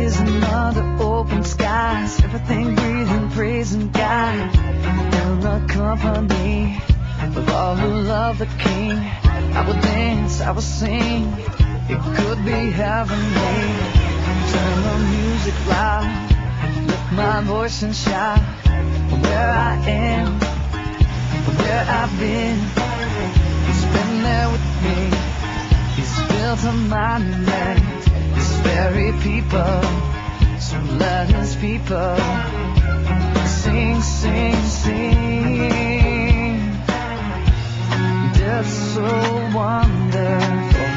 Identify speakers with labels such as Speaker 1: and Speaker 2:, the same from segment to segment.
Speaker 1: praising under open skies, everything breathing, praising God. In the company of all who love the King, I will dance, I will sing, it could be heavenly. Turn the music loud, lift my voice and shout. Where I am, where I've been, He's been there with me. He's built a monument, His very people. So let His people sing, sing, sing. It's so wonderful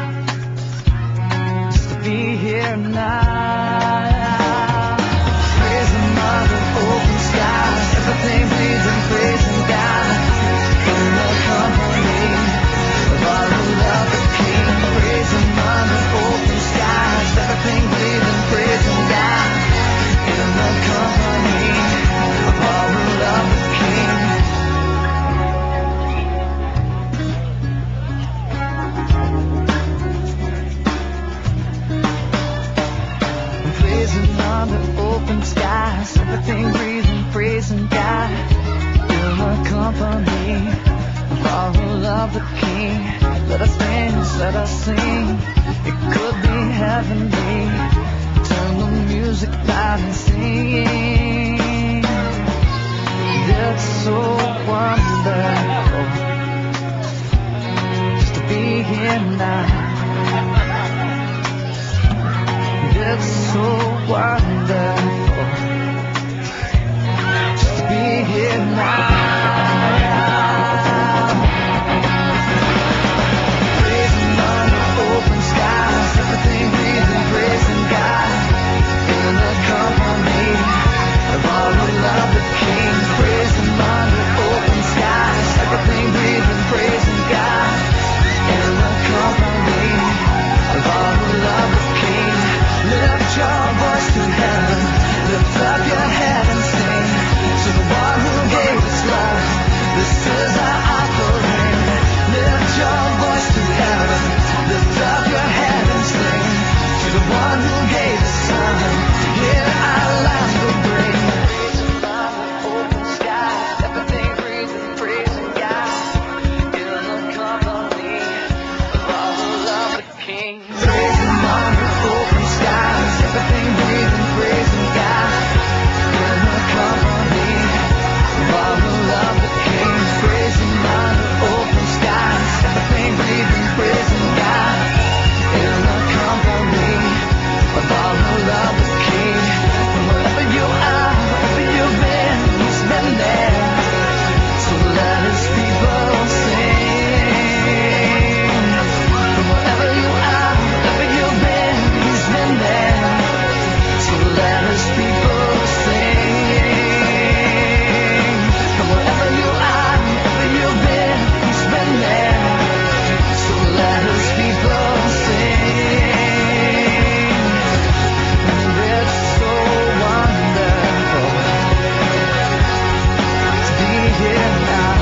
Speaker 1: just to be here now. Praise Him under open skies, everything breathing, praising God. In the company of all who love the King, praise Him under open skies, everything breathing, praising God. In the company of all who love the King. Praising under open skies, everything breathing, praising God. In the company of all who love the King. Let us dance, let us sing, it could be heavenly. Turn the music loud and sing. It's so wonderful just to be here now. It's so wonderful just to be here now. Praising under open skies, everything breathing, praising God. In the company of all who love the King, praising under open skies, everything breathing, praising God. In the company of all who love the King. Lift your voice to heaven, lift up your head and sing to the one who gave us love. This is our offering. Lift your voice to heaven, lift up your head and sing to the one who gave us Son. Hear our lives will bring. Praising under open skies, everything breathing, praising God. In the company of all who love the King. Praising under open skies, everything breathing, praising God. In the company of all who love the King. Praising under open skies, everything breathing, praising God. In the company of all who love the King. And wherever you are, wherever you've been, He's been there. So let His people sing. From wherever you are, wherever you've been, He's been there. So let His people sing. From wherever you are, wherever you've been, He's been there. So let His people sing. And it's so wonderful to be here now.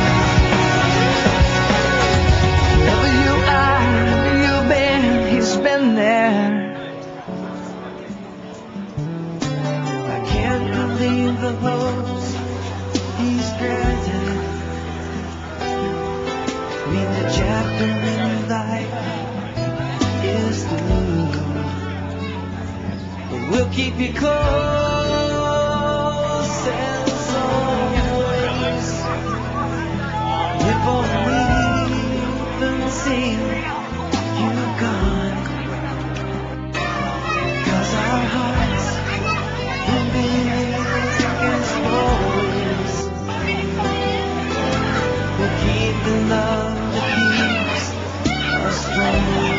Speaker 1: Wherever you are, wherever you've been, He's been there. I can't believe the hopes He's granted. Read the chapter in your life is through. But we'll keep you close as always. If only even seen you gone. 'Cause our hearts will be against always. We'll keep the love that keeps us strong.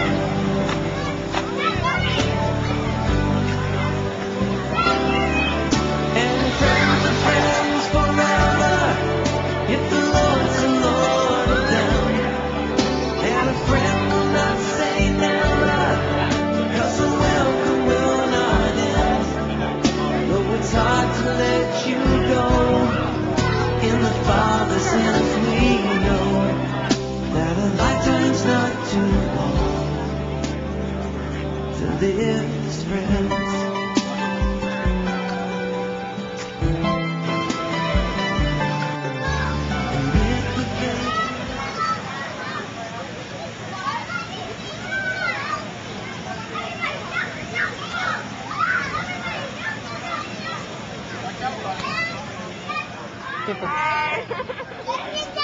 Speaker 1: And friends are friends forever, if the Lord's the Lord of them. And a friend will not say never, 'cause the welcome will not end. Though it's hard to let you go, in the Father's hands we know that a lifetime's not too long to live as friends.
Speaker 2: Super.